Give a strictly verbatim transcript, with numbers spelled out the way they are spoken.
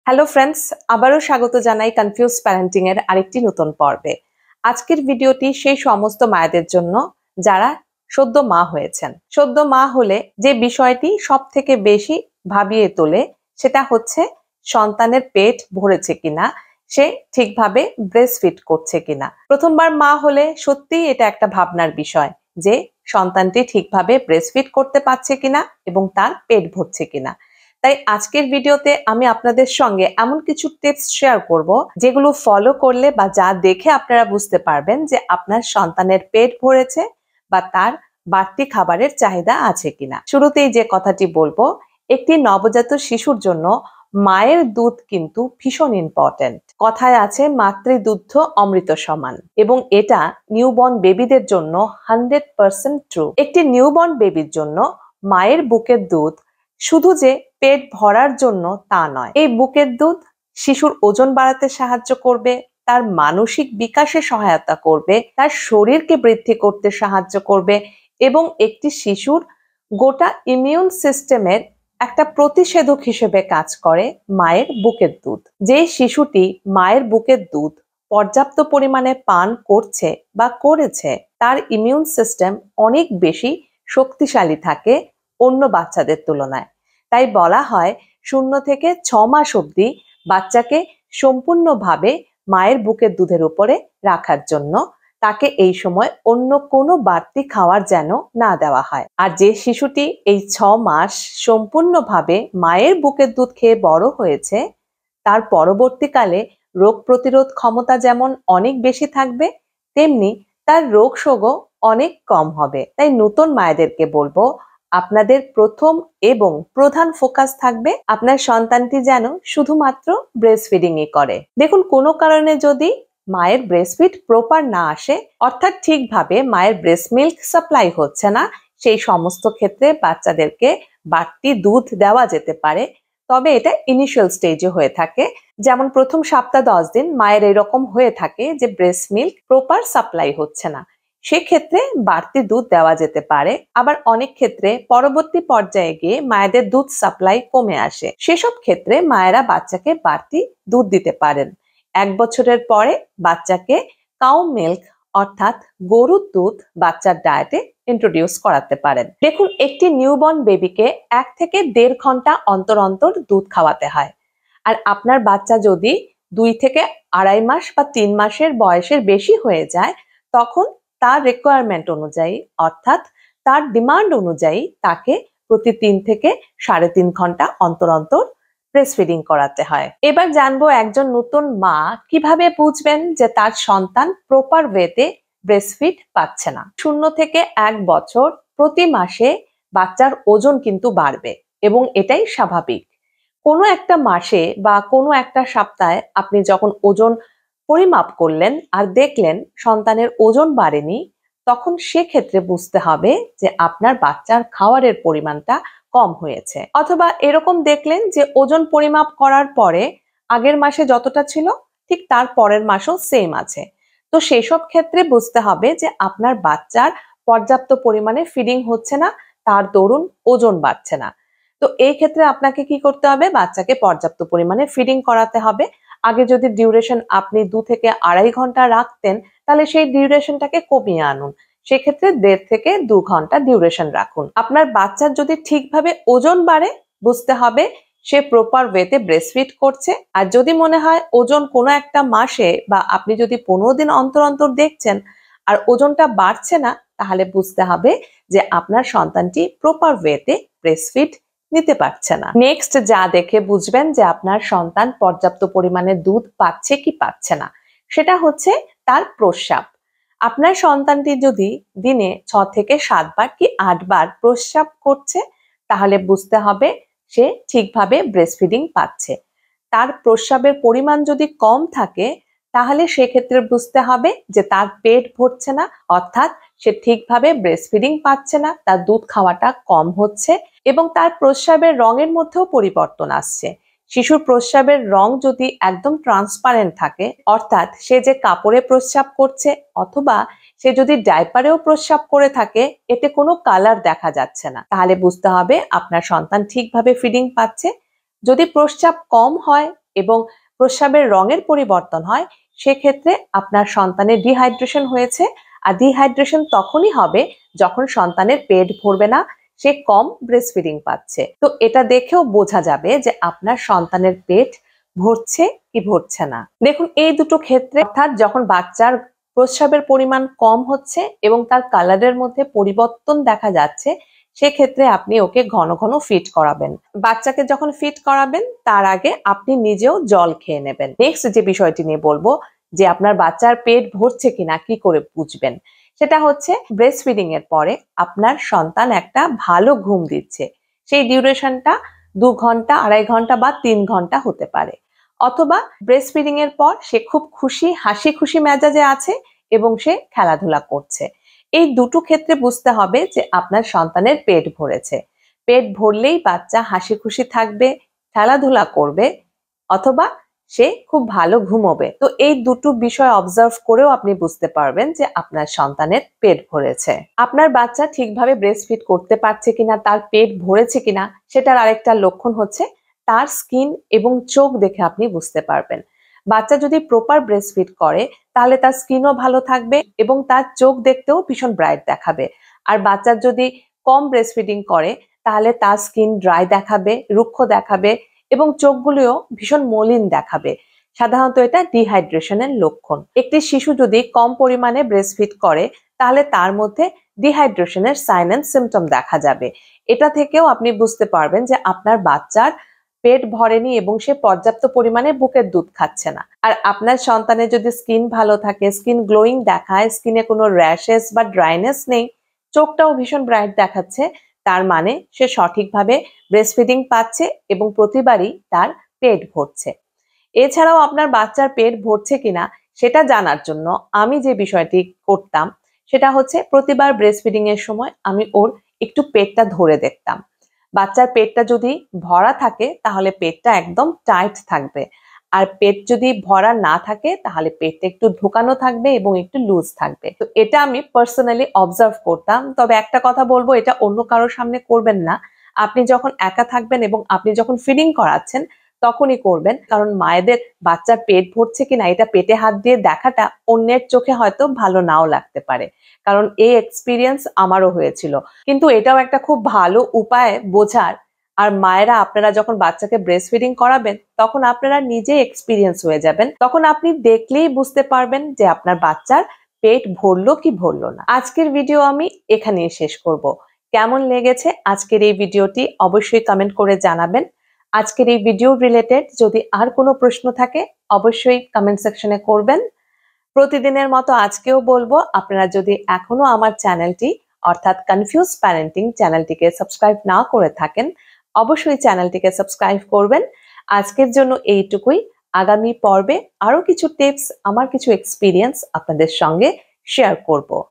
Hello friends, আবারও স্বাগত জানাই কনফিউজ প্যারেন্টিং এর আরেকটি নতুন পর্বে। আজকের ভিডিওটি সেই সমস্ত মায়েদের জন্য যারা সদ্য মা হয়েছেন। সদ্য মা হলে যে বিষয়টি সব থেকে বেশি ভাবিয়ে তোলে সেটা হচ্ছে সন্তানের পেট ভরেছে কিনা, সে ঠিকভাবে ব্রেস্ট ফিড করছে কিনা। প্রথমবার মা হলে সত্যিই এটা একটা ভাবনার বিষয় যে সন্তানটি ঠিকভাবে ব্রেস্ট ফিড করতে পারছে কিনা এবং তার পেট ভরছে কিনা। তাই আজকের ভিডিওতে আমি আপনাদের সঙ্গে এমন কিছু টিপস শেয়ার করব যেগুলো ফলো করলে বা যা দেখে আপনারা বুঝতে পারবেন যে আপনার সন্তানের পেট ভরেছে বা তার বাড়তি খাবারের চাহিদা আছে কিনা। শুরুতেই যে কথাটি বলবো, একটি নবজাত শিশুর জন্য মায়ের দুধ কিন্তু ভীষণ ইম্পর্টেন্ট। কথায় আছে মাতৃদুগ্ধ অমৃত সমান, এবং এটা নিউবর্ন বেবিদের জন্য হান্ড্রেড পার্সেন্ট ট্রু। একটি নিউবর্ন বেবির জন্য মায়ের বুকের দুধ শুধু যে পেট ভরার জন্য তা নয়, এই বুকের দুধ শিশুর ওজন বাড়াতে সাহায্য করবে, তার মানসিক বিকাশে সহায়তা করবে, তার শরীরকে বৃদ্ধি করতে সাহায্য করবে এবং একটি শিশুর গোটা ইমিউন সিস্টেমের একটা প্রতিষেধক হিসেবে কাজ করে মায়ের বুকের দুধ। যে শিশুটি মায়ের বুকের দুধ পর্যাপ্ত পরিমাণে পান করছে বা করেছে, তার ইমিউন সিস্টেম অনেক বেশি শক্তিশালী থাকে অন্য বাচ্চাদের তুলনায়। তাই বলা হয় শূন্য থেকে ছ মাস অবধি বাচ্চাকে সম্পূর্ণভাবে মায়ের বুকের দুধের উপরে রাখার জন্য তাকে এই সময় অন্য কোনো বাড়তি খাওয়ার যেন না দেওয়া হয়। আর যে শিশুটি এই ছ মাস সম্পূর্ণভাবে মায়ের বুকের দুধ খেয়ে বড় হয়েছে, তার পরবর্তীকালে রোগ প্রতিরোধ ক্ষমতা যেমন অনেক বেশি থাকবে, তেমনি তার রোগ শোকও অনেক কম হবে। তাই নতুন মায়েদেরকে বলবো, আপনাদের প্রথম এবং প্রধান ফোকাস থাকবে আপনার সন্তানটি যেন শুধুমাত্র ব্রেস্ট ফিডিংই করে। দেখুন, কোনো কারণে যদি মায়ের ব্রেস্ট ফিড প্রপার না আসে, অর্থাৎ ঠিকভাবে মায়ের ব্রেস্ট মিল্ক সাপ্লাই হচ্ছে না, সেই সমস্ত ক্ষেত্রে বাচ্চাদেরকে বাড়তি দুধ দেওয়া যেতে পারে। তবে এটা ইনিশিয়াল স্টেজে হয়ে থাকে, যেমন প্রথম সপ্তাহ দশ দিন মায়ের এরকম হয়ে থাকে যে ব্রেস্ট মিল্ক প্রপার সাপ্লাই হচ্ছে না, সেক্ষেত্রে বাড়তি দুধ দেওয়া যেতে পারে। আবার অনেক ক্ষেত্রে পরবর্তী পর্যায়ে গিয়ে মায়েদের দুধ সাপ্লাই কমে আসে, সেসব ক্ষেত্রে মায়েরা বাচ্চাকে বাড়তি দুধ দিতে পারেন। এক বছরের পরে বাচ্চাকে কাউ মিল্ক অর্থাৎ গরুর দুধ বাচ্চার ডায়েটে ইন্ট্রোডিউস করাতে পারেন। দেখুন, একটি নিউবর্ন বেবিকে এক থেকে দেড় ঘন্টা অন্তর অন্তর দুধ খাওয়াতে হয়। আর আপনার বাচ্চা যদি দুই থেকে আড়াই মাস বা তিন মাসের বয়সের বেশি হয়ে যায়, তখন তার রিকোয়ারমেন্ট অনুযায়ী অর্থাৎ তার ডিমান্ড অনুযায়ী তাকে প্রতি তিন থেকে সাড়ে তিন ঘন্টা অন্তর অন্তর ব্রেস্ট ফিডিং করাতে হয়। এবার জানবো একজন নতুন মা কিভাবে বুঝবেন যে তার সন্তান প্রপার ওয়েতে ব্রেস্ট ফিড পাচ্ছে না। শূন্য থেকে এক বছর প্রতি মাসে বাচ্চার ওজন কিন্তু বাড়বে এবং এটাই স্বাভাবিক। কোনো একটা মাসে বা কোনো একটা সপ্তাহে আপনি যখন ওজন পরিমাপ করলেন আর দেখলেন সন্তানের ওজন বাড়েনি, তখন সেক্ষেত্রে বুঝতে হবে যে আপনার বাচ্চার খাবারের পরিমাণটা কম হয়েছে। অথবা এরকম দেখলেন যে ওজন পরিমাপ করার পরে আগের মাসে যতটা ছিল ঠিক তার পরের মাসেও সেম আছে, তো সেসব ক্ষেত্রে বুঝতে হবে যে আপনার বাচ্চার পর্যাপ্ত পরিমাণে ফিডিং হচ্ছে না, তার দরুন ওজন বাড়ছে না। তো এই ক্ষেত্রে আপনাকে কি করতে হবে? বাচ্চাকে পর্যাপ্ত পরিমাণে ফিডিং করাতে হবে। আগে যদি ডিউরেশন আপনি দু থেকে আড়াই ঘন্টা রাখতেন, তাহলে সেই ডিউরেশনটাকে কমিয়ে আনুন। সেক্ষেত্রে দেড় থেকে দু ঘন্টা ডিউরেশন রাখুন। আপনার বাচ্চার যদি ঠিকভাবে ওজন বাড়ে, বুঝতে হবে সে প্রপার ওয়েতে ব্রেস্টফিড করছে। আর যদি মনে হয় ওজন কোনো একটা মাসে বা আপনি যদি পনেরো দিন অন্তর অন্তর দেখছেন আর ওজনটা বাড়ছে না, তাহলে বুঝতে হবে যে আপনার সন্তানটি প্রপার ওয়েতে ব্রেস্টফিড নিতে পারছে না। নেক্সট যা দেখে বুঝবেন যে আপনার সন্তান পর্যাপ্ত পরিমাণে দুধ পাচ্ছে কি পাচ্ছে না, সেটা হচ্ছে তার প্রস্রাব। আপনার সন্তানটি যদি দিনে ছ থেকে সাত বার কি আট বার প্রস্রাব করছে, তাহলে বুঝতে হবে সে ঠিকভাবে ব্রেস্টফিডিং পাচ্ছে। তার প্রস্রাবের পরিমাণ যদি কম থাকে, তাহলে সেক্ষেত্রে বুঝতে হবে যে তার পেট ভরছে না, অর্থাৎ সে ঠিকভাবে ব্রেস্টফিডিং পাচ্ছে না, তার দুধ খাওয়াটা কম হচ্ছে এবং তার প্রস্রাবের রঙের মধ্যেও পরিবর্তন আসছে। শিশুর প্রস্রাবের রং যদি একদম ট্রান্সপারেন্ট থাকে, অর্থাৎ সে যে কাপড়ে প্রস্রাব করছে অথবা সে যদি ডাইপারেও প্রস্রাব করে থাকে, এতে কোনো কালার দেখা যাচ্ছে না, তাহলে বুঝতে হবে আপনার সন্তান ঠিকভাবে ফিডিং পাচ্ছে। যদি প্রস্রাব কম হয় এবং প্রস্রাবের রঙের পরিবর্তন হয়, সেক্ষেত্রে আপনার সন্তানের ডিহাইড্রেশন হয়েছে। আর ডিহাইড্রেশন তখনই হবে যখন সন্তানের পেট ভরবে না, সে কম ব্রেস্ট ফিডিং পাচ্ছে। তো এটা দেখেও বোঝা যাবে যে আপনার সন্তানের পেট ভরছে কি ভরছে না। দেখুন, এই দুটো ক্ষেত্রে অর্থাৎ যখন বাচ্চার প্রস্রাবের পরিমাণ কম হচ্ছে এবং তার কালারের মধ্যে পরিবর্তন দেখা যাচ্ছে, সেক্ষেত্রে আপনি ওকে ঘন ঘন ফিড করাবেন। বাচ্চাকে যখন ফিড করাবেন তার আগে আপনি নিজেও জল খেয়ে নেবেন। নেক্সট যে বিষয়টি নিয়ে বলবো যে আপনার বাচ্চার পেট ভরছে কিনা কি করে বুঝবেন, সেটা হচ্ছে ব্রেস্ট ফিডিং এর পরে আপনার সন্তান একটা ভালো ঘুম দিচ্ছে। সেই ডিউরেশনটা দু ঘন্টা, আড়াই ঘন্টা বা তিন ঘন্টা হতে পারে। অথবা ব্রেস্ট ফিডিং এর পর সে খুব খুশি, হাসি খুশি মেজাজে আছে এবং সে খেলাধুলা করছে। এই দুটো ক্ষেত্রে বুঝতে হবে যে আপনার সন্তানের পেট ভরেছে। পেট ভরলেই বাচ্চা হাসি খুশি থাকবে, খেলাধুলা করবে, অথবা সে খুব ভালো ঘুমোবে। তো এই দুটো বিষয় অবজার্ভ করেও আপনি বুঝতে পারবেন যে আপনার সন্তানের পেট ভরেছে। আপনার বাচ্চা ঠিকভাবে ব্রেস্ট ফিড করতে পারছে কিনা, তার পেট ভরেছে কিনা, সেটার আরেকটা লক্ষণ হচ্ছে তার স্কিন এবং চোখ দেখে আপনি বুঝতে পারবেন। বাচ্চা যদি প্রপার ব্রেস্ট ফিড করে তাহলে তার স্কিনও ভালো থাকবে এবং তার চোখ দেখতেও ভীষণ ব্রাইট দেখাবে। আর বাচ্চার যদি কম ব্রেস্ট ফিডিং করে তাহলে তার স্কিন ড্রাই দেখাবে, রুক্ষ দেখাবে এবং চোখগুলিও ভীষণ মলিন দেখাবে। সাধারণত এটা ডিহাইড্রেশনের লক্ষণ। একটি শিশু যদি কম পরিমাণে ব্রেস্ট ফিড করে তাহলে তার মধ্যে ডিহাইড্রেশনের সাইন এন্ড সিম্পটম দেখা যাবে। এটা থেকেও আপনি বুঝতে পারবেন যে আপনার বাচ্চার পেট ভরেনি এবং সে পর্যাপ্ত পরিমাণে বুকের দুধ খাচ্ছে না। আর আপনার সন্তানের যদি স্কিন ভালো থাকে, স্কিন গ্লোয়িং দেখায়, স্কিনে কোনো র্যাশেস বা ড্রাইনেস নেই, চোখটাও ভীষণ ব্রাইট দেখাচ্ছে, তার মানে সে সঠিকভাবে ব্রেস্ট ফিডিং পাচ্ছে এবং প্রতিবারই তার পেট ভরছে। এছাড়াও আপনার বাচ্চার পেট ভরছে কিনা সেটা জানার জন্য আমি যে বিষয়টি করতাম সেটা হচ্ছে প্রতিবার ব্রেস্ট ফিডিং এর সময় আমি ওর একটু পেটটা ধরে দেখতাম। বাচ্চার পেটটা যদি ভরা থাকে তাহলে পেটটা একদম টাইট থাকবে, আর পেট যদি ভরা না থাকে তাহলে পেটটা একটু ঢোকানো থাকবে এবং একটু লুজ থাকবে। তো এটা আমি পার্সোনালি অবজার্ভ করতাম। তবে একটা কথা বলবো, এটা অন্য কারোর সামনে করবেন না। আপনি যখন একা থাকবেন এবং আপনি যখন ফিডিং করাচ্ছেন তখনই করবেন, কারণ মায়েদের বাচ্চার পেট ভরছে কিনা এটা পেটে হাত দিয়ে দেখাটা অন্যের চোখে হয়তো ভালো নাও লাগতে পারে, কারণ এই এক্সপিরিয়েন্স আমারও হয়েছিল। কিন্তু এটাও একটা খুব ভালো উপায় বোঝার। আর মায়েরা আপনারা যখন বাচ্চাকে ব্রেস্ট ফিডিং করাবেন তখন আপনারা নিজে এক্সপিরিয়েন্স হয়ে যাবেন, তখন আপনি দেখলেই বুঝতে পারবেন যে আপনার বাচ্চার পেট ভরলো কি ভরলো না। আজকের ভিডিও আমি এখানেই শেষ করব। কেমন লেগেছে আজকের এই ভিডিওটি অবশ্যই কমেন্ট করে জানাবেন। আজকের এই ভিডিও রিলেটেড যদি আর কোনো প্রশ্ন থাকে অবশ্যই কমেন্ট সেকশনে করবেন। প্রতিদিনের মতো আজকেও বলবো, আপনারা যদি এখনো আমার চ্যানেলটি অর্থাৎ কনফিউজ প্যারেন্টিং চ্যানেলটিকে সাবস্ক্রাইব না করে থাকেন অবশ্যই চ্যানেলটিকে সাবস্ক্রাইব করবেন। আজকের জন্য এইটুকুই। আগামী পর্বে আরো কিছু টিপস, আমার কিছু এক্সপিরিয়েন্স আপনাদের সঙ্গে শেয়ার করব।